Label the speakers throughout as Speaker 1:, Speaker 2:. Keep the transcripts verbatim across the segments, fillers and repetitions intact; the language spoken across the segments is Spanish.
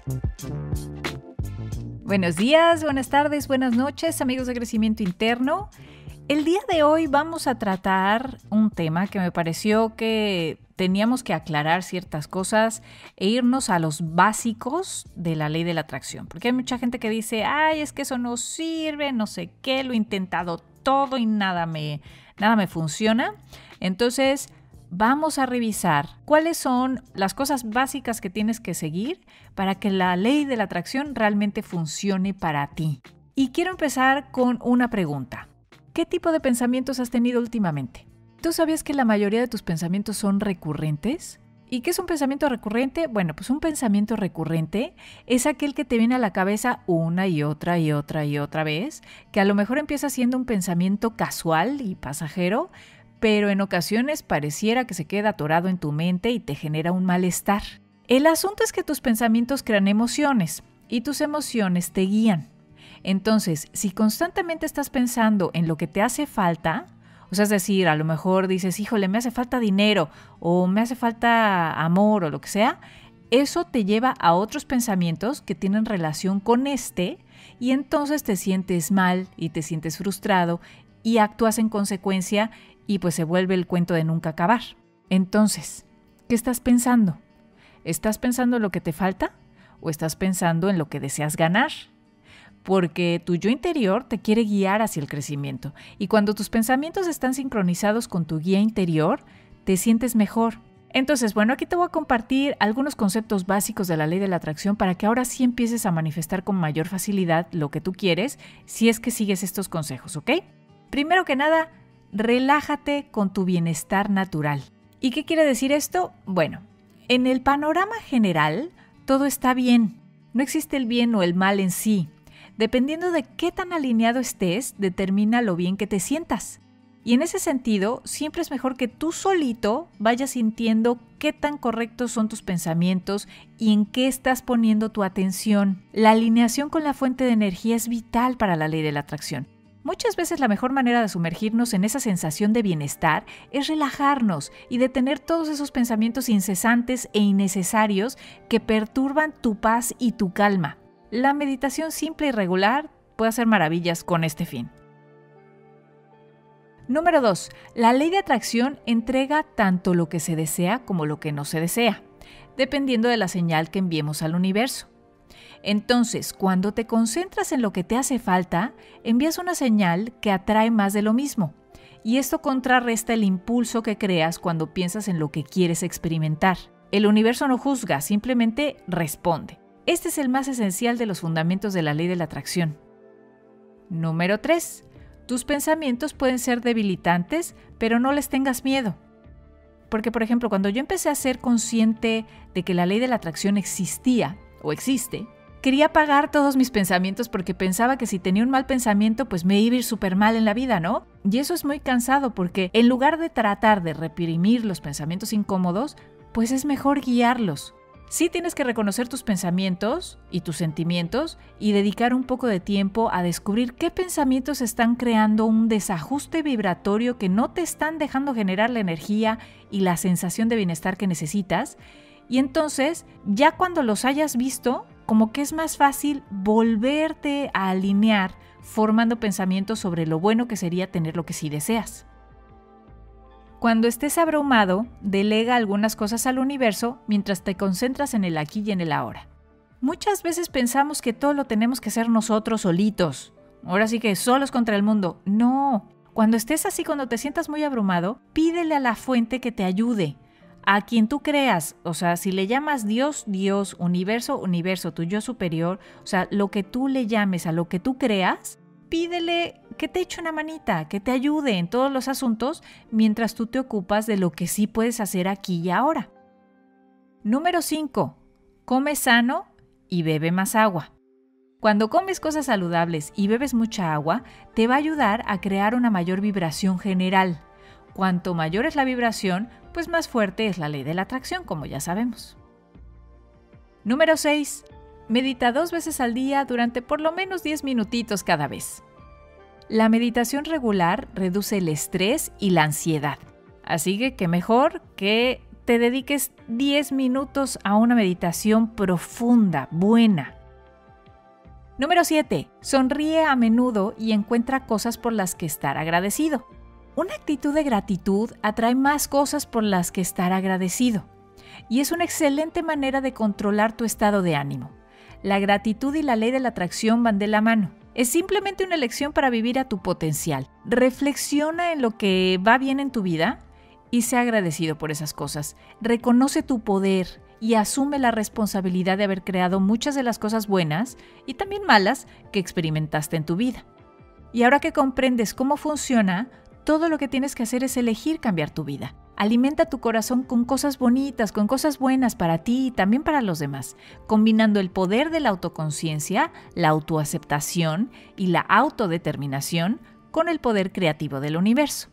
Speaker 1: Buenos días, buenas tardes, buenas noches, amigos de Crecimiento Interno. El día de hoy vamos a tratar un tema que me pareció que teníamos que aclarar ciertas cosas e irnos a los básicos de la ley de la atracción. Porque hay mucha gente que dice, ay, es que eso no sirve, no sé qué, lo he intentado todo y nada me, nada me funciona. Entonces, vamos a revisar cuáles son las cosas básicas que tienes que seguir para que la ley de la atracción realmente funcione para ti. Y quiero empezar con una pregunta. ¿Qué tipo de pensamientos has tenido últimamente? ¿Tú sabías que la mayoría de tus pensamientos son recurrentes? ¿Y qué es un pensamiento recurrente? Bueno, pues un pensamiento recurrente es aquel que te viene a la cabeza una y otra y otra y otra vez, que a lo mejor empieza siendo un pensamiento casual y pasajero, pero en ocasiones pareciera que se queda atorado en tu mente y te genera un malestar. El asunto es que tus pensamientos crean emociones y tus emociones te guían. Entonces, si constantemente estás pensando en lo que te hace falta, o sea, es decir, a lo mejor dices, híjole, me hace falta dinero o me hace falta amor o lo que sea, eso te lleva a otros pensamientos que tienen relación con este y entonces te sientes mal y te sientes frustrado y actúas en consecuencia y pues se vuelve el cuento de nunca acabar. Entonces, ¿qué estás pensando? ¿Estás pensando en lo que te falta o estás pensando en lo que deseas ganar? Porque tu yo interior te quiere guiar hacia el crecimiento y cuando tus pensamientos están sincronizados con tu guía interior, te sientes mejor. Entonces, bueno, aquí te voy a compartir algunos conceptos básicos de la ley de la atracción para que ahora sí empieces a manifestar con mayor facilidad lo que tú quieres si es que sigues estos consejos, ¿ok? Primero que nada, relájate con tu bienestar natural. ¿Y qué quiere decir esto? Bueno, en el panorama general, todo está bien. No existe el bien o el mal en sí. Dependiendo de qué tan alineado estés, determina lo bien que te sientas. Y en ese sentido, siempre es mejor que tú solito vayas sintiendo qué tan correctos son tus pensamientos y en qué estás poniendo tu atención. La alineación con la fuente de energía es vital para la ley de la atracción. Muchas veces la mejor manera de sumergirnos en esa sensación de bienestar es relajarnos y detener todos esos pensamientos incesantes e innecesarios que perturban tu paz y tu calma. La meditación simple y regular puede hacer maravillas con este fin. Número dos. La ley de atracción entrega tanto lo que se desea como lo que no se desea, dependiendo de la señal que enviemos al universo. Entonces, cuando te concentras en lo que te hace falta, envías una señal que atrae más de lo mismo. Y esto contrarresta el impulso que creas cuando piensas en lo que quieres experimentar. El universo no juzga, simplemente responde. Este es el más esencial de los fundamentos de la ley de la atracción. Número tres. Tus pensamientos pueden ser debilitantes, pero no les tengas miedo. Porque, por ejemplo, cuando yo empecé a ser consciente de que la ley de la atracción existía o existe, quería apagar todos mis pensamientos porque pensaba que si tenía un mal pensamiento, pues me iba a ir súper mal en la vida, ¿no? Y eso es muy cansado porque en lugar de tratar de reprimir los pensamientos incómodos, pues es mejor guiarlos. Sí tienes que reconocer tus pensamientos y tus sentimientos y dedicar un poco de tiempo a descubrir qué pensamientos están creando un desajuste vibratorio que no te están dejando generar la energía y la sensación de bienestar que necesitas. Y entonces, ya cuando los hayas visto, como que es más fácil volverte a alinear formando pensamientos sobre lo bueno que sería tener lo que sí deseas. Cuando estés abrumado, delega algunas cosas al universo mientras te concentras en el aquí y en el ahora. Muchas veces pensamos que todo lo tenemos que hacer nosotros solitos. Ahora sí que solos contra el mundo. No. Cuando estés así, cuando te sientas muy abrumado, pídele a la fuente que te ayude. A quien tú creas, o sea, si le llamas Dios, Dios, universo, universo, tu yo superior, o sea, lo que tú le llames a lo que tú creas, pídele que te eche una manita, que te ayude en todos los asuntos mientras tú te ocupas de lo que sí puedes hacer aquí y ahora. Número cinco. Come sano y bebe más agua. Cuando comes cosas saludables y bebes mucha agua, te va a ayudar a crear una mayor vibración general. Cuanto mayor es la vibración, pues más fuerte es la ley de la atracción, como ya sabemos. Número seis. Medita dos veces al día durante por lo menos diez minutitos cada vez. La meditación regular reduce el estrés y la ansiedad. Así que qué mejor que te dediques diez minutos a una meditación profunda, buena. Número siete. Sonríe a menudo y encuentra cosas por las que estar agradecido. Una actitud de gratitud atrae más cosas por las que estar agradecido. Y es una excelente manera de controlar tu estado de ánimo. La gratitud y la ley de la atracción van de la mano. Es simplemente una elección para vivir a tu potencial. Reflexiona en lo que va bien en tu vida y sé agradecido por esas cosas. Reconoce tu poder y asume la responsabilidad de haber creado muchas de las cosas buenas y también malas que experimentaste en tu vida. Y ahora que comprendes cómo funciona, todo lo que tienes que hacer es elegir cambiar tu vida. Alimenta tu corazón con cosas bonitas, con cosas buenas para ti y también para los demás, combinando el poder de la autoconciencia, la autoaceptación y la autodeterminación con el poder creativo del universo.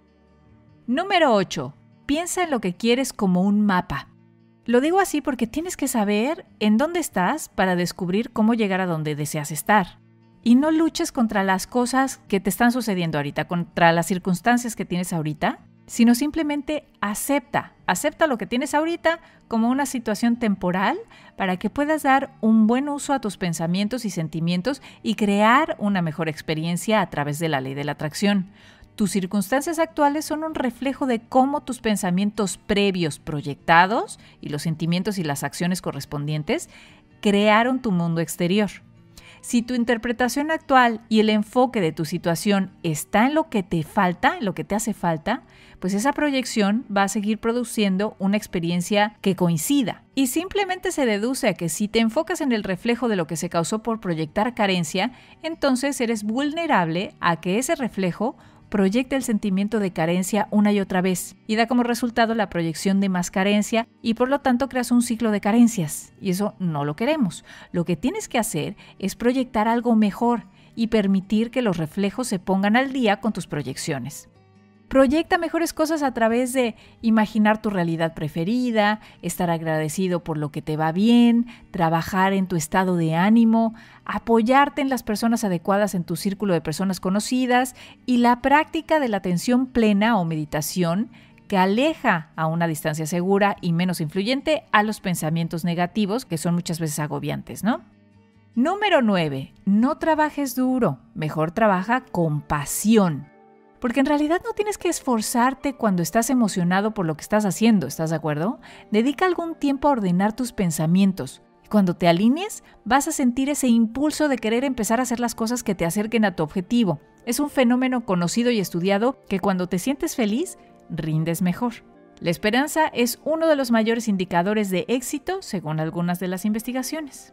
Speaker 1: Número ocho. Piensa en lo que quieres como un mapa. Lo digo así porque tienes que saber en dónde estás para descubrir cómo llegar a donde deseas estar. Y no luches contra las cosas que te están sucediendo ahorita, contra las circunstancias que tienes ahorita, sino simplemente acepta, acepta lo que tienes ahorita como una situación temporal para que puedas dar un buen uso a tus pensamientos y sentimientos y crear una mejor experiencia a través de la ley de la atracción. Tus circunstancias actuales son un reflejo de cómo tus pensamientos previos proyectados y los sentimientos y las acciones correspondientes crearon tu mundo exterior. Si tu interpretación actual y el enfoque de tu situación está en lo que te falta, en lo que te hace falta, pues esa proyección va a seguir produciendo una experiencia que coincida. Y simplemente se deduce a que si te enfocas en el reflejo de lo que se causó por proyectar carencia, entonces eres vulnerable a que ese reflejo proyecta el sentimiento de carencia una y otra vez y da como resultado la proyección de más carencia y por lo tanto creas un ciclo de carencias y eso no lo queremos. Lo que tienes que hacer es proyectar algo mejor y permitir que los reflejos se pongan al día con tus proyecciones. Proyecta mejores cosas a través de imaginar tu realidad preferida, estar agradecido por lo que te va bien, trabajar en tu estado de ánimo, apoyarte en las personas adecuadas en tu círculo de personas conocidas y la práctica de la atención plena o meditación que aleja a una distancia segura y menos influyente a los pensamientos negativos que son muchas veces agobiantes, ¿no? Número nueve. No trabajes duro, mejor trabaja con pasión. Porque en realidad no tienes que esforzarte cuando estás emocionado por lo que estás haciendo, ¿estás de acuerdo? Dedica algún tiempo a ordenar tus pensamientos. Cuando te alinees, vas a sentir ese impulso de querer empezar a hacer las cosas que te acerquen a tu objetivo. Es un fenómeno conocido y estudiado que cuando te sientes feliz, rindes mejor. La esperanza es uno de los mayores indicadores de éxito, según algunas de las investigaciones.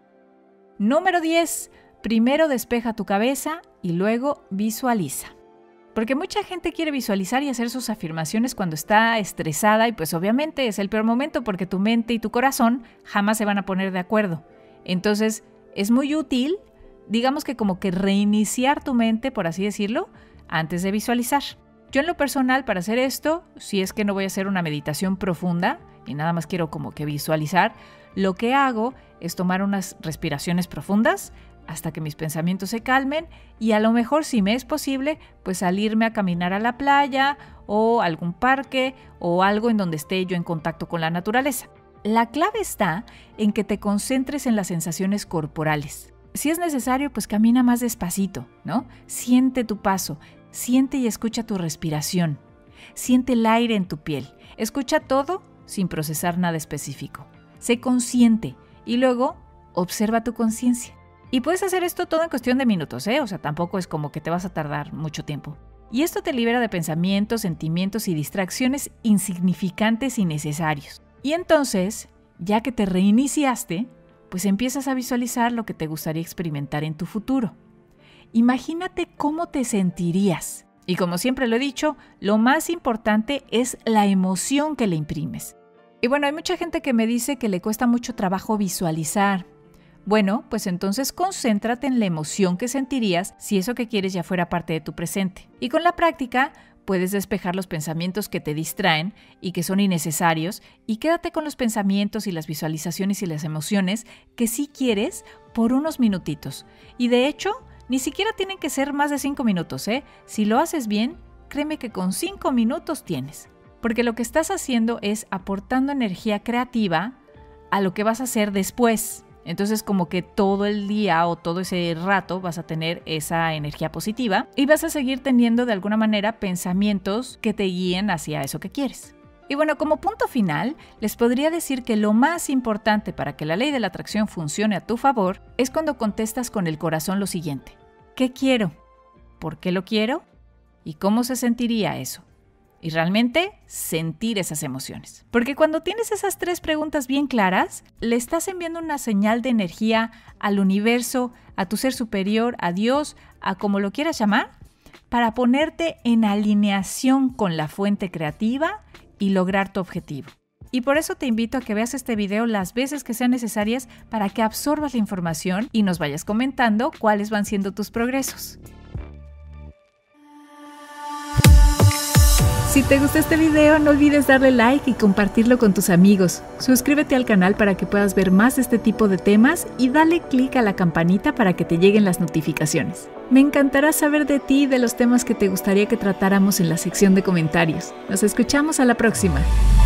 Speaker 1: Número diez. Primero despeja tu cabeza y luego visualiza. Porque mucha gente quiere visualizar y hacer sus afirmaciones cuando está estresada y pues obviamente es el peor momento porque tu mente y tu corazón jamás se van a poner de acuerdo. Entonces es muy útil, digamos que como que reiniciar tu mente, por así decirlo, antes de visualizar. Yo en lo personal para hacer esto, si es que no voy a hacer una meditación profunda y nada más quiero como que visualizar, lo que hago es tomar unas respiraciones profundas, hasta que mis pensamientos se calmen y a lo mejor si me es posible pues salirme a caminar a la playa o algún parque o algo en donde esté yo en contacto con la naturaleza. La clave está en que te concentres en las sensaciones corporales. Si es necesario pues camina más despacito, ¿no? Siente tu paso, siente y escucha tu respiración, siente el aire en tu piel, escucha todo sin procesar nada específico. Sé consciente y luego observa tu conciencia. Y puedes hacer esto todo en cuestión de minutos, ¿eh? O sea, tampoco es como que te vas a tardar mucho tiempo. Y esto te libera de pensamientos, sentimientos y distracciones insignificantes y necesarios. Y entonces, ya que te reiniciaste, pues empiezas a visualizar lo que te gustaría experimentar en tu futuro. Imagínate cómo te sentirías. Y como siempre lo he dicho, lo más importante es la emoción que le imprimes. Y bueno, hay mucha gente que me dice que le cuesta mucho trabajo visualizar. Bueno, pues entonces concéntrate en la emoción que sentirías si eso que quieres ya fuera parte de tu presente. Y con la práctica puedes despejar los pensamientos que te distraen y que son innecesarios y quédate con los pensamientos y las visualizaciones y las emociones que sí quieres por unos minutitos. Y de hecho, ni siquiera tienen que ser más de cinco minutos, ¿eh? Si lo haces bien, créeme que con cinco minutos tienes. porque lo que estás haciendo es aportando energía creativa a lo que vas a hacer después. Entonces como que todo el día o todo ese rato vas a tener esa energía positiva y vas a seguir teniendo de alguna manera pensamientos que te guíen hacia eso que quieres. Y bueno, como punto final, les podría decir que lo más importante para que la ley de la atracción funcione a tu favor es cuando contestas con el corazón lo siguiente. ¿Qué quiero? ¿Por qué lo quiero? ¿Y cómo se sentiría eso? Y realmente sentir esas emociones. Porque cuando tienes esas tres preguntas bien claras, le estás enviando una señal de energía al universo, a tu ser superior, a Dios, a como lo quieras llamar, para ponerte en alineación con la fuente creativa y lograr tu objetivo. Y por eso te invito a que veas este video las veces que sean necesarias para que absorbas la información y nos vayas comentando cuáles van siendo tus progresos. Si te gustó este video, no olvides darle like y compartirlo con tus amigos. Suscríbete al canal para que puedas ver más de este tipo de temas y dale click a la campanita para que te lleguen las notificaciones. Me encantará saber de ti y de los temas que te gustaría que tratáramos en la sección de comentarios. Nos escuchamos a la próxima.